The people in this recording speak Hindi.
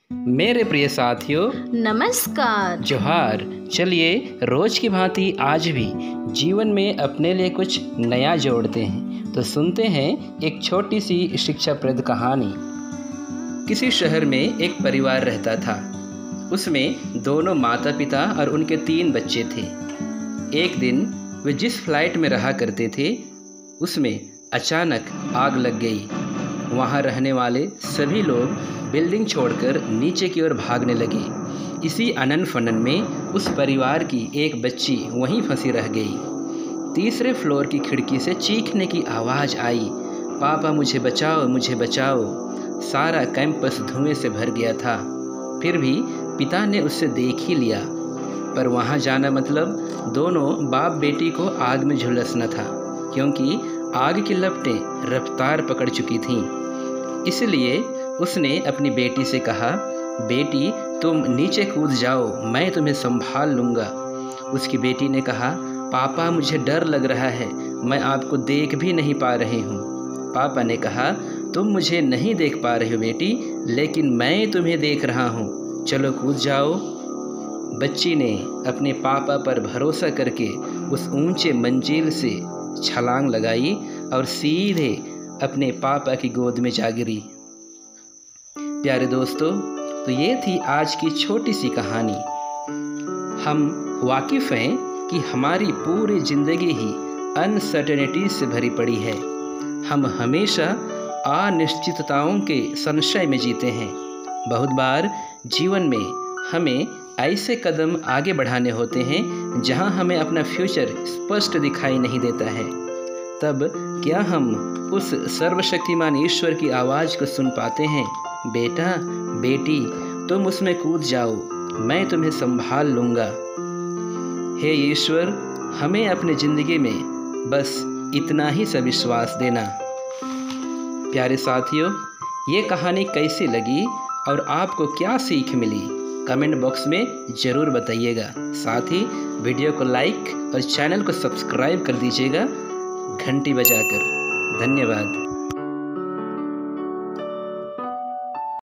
मेरे प्रिय साथियों, नमस्कार। जोहार। चलिए रोज की भांति आज भी जीवन में अपने लिए कुछ नया जोड़ते हैं। तो सुनते हैं एक छोटी सी शिक्षाप्रद कहानी। किसी शहर में एक परिवार रहता था। उसमें दोनों माता पिता और उनके 3 बच्चे थे। एक दिन वे जिस फ्लाइट में रहा करते थे उसमें अचानक आग लग गई। वहाँ रहने वाले सभी लोग बिल्डिंग छोड़कर नीचे की ओर भागने लगे। इसी अनन फनन में उस परिवार की एक बच्ची वहीं फंसी रह गई। तीसरे फ्लोर की खिड़की से चीखने की आवाज़ आई, पापा मुझे बचाओ, मुझे बचाओ। सारा कैंपस धुएं से भर गया था। फिर भी पिता ने उससे देख ही लिया, पर वहाँ जाना मतलब दोनों बाप बेटी को आग में झुलसना था, क्योंकि आग की लपटें रफ्तार पकड़ चुकी थीं। इसलिए उसने अपनी बेटी से कहा, बेटी तुम नीचे कूद जाओ, मैं तुम्हें संभाल लूँगा। उसकी बेटी ने कहा, पापा मुझे डर लग रहा है, मैं आपको देख भी नहीं पा रही हूँ। पापा ने कहा, तुम मुझे नहीं देख पा रही हो बेटी, लेकिन मैं तुम्हें देख रहा हूँ, चलो कूद जाओ। बच्ची ने अपने पापा पर भरोसा करके उस ऊंचे मंजिल से छलांग लगाई और सीधे अपने पापा की गोद में जा गिरी। प्यारे दोस्तों, तो ये थी आज की छोटी सी कहानी। हम वाकिफ़ हैं कि हमारी पूरी ज़िंदगी ही अनसर्टेनिटी से भरी पड़ी है। हम हमेशा अनिश्चितताओं के संशय में जीते हैं। बहुत बार जीवन में हमें ऐसे कदम आगे बढ़ाने होते हैं जहां हमें अपना फ्यूचर स्पष्ट दिखाई नहीं देता है। तब क्या हम उस सर्वशक्तिमान ईश्वर की आवाज़ को सुन पाते हैं, बेटा बेटी तुम उसमें कूद जाओ, मैं तुम्हें संभाल लूँगा। हे ईश्वर, हमें अपनी ज़िंदगी में बस इतना ही सा विश्वास देना। प्यारे साथियों, ये कहानी कैसी लगी और आपको क्या सीख मिली, कमेंट बॉक्स में ज़रूर बताइएगा। साथ ही वीडियो को लाइक और चैनल को सब्सक्राइब कर दीजिएगा घंटी बजाकर। धन्यवाद।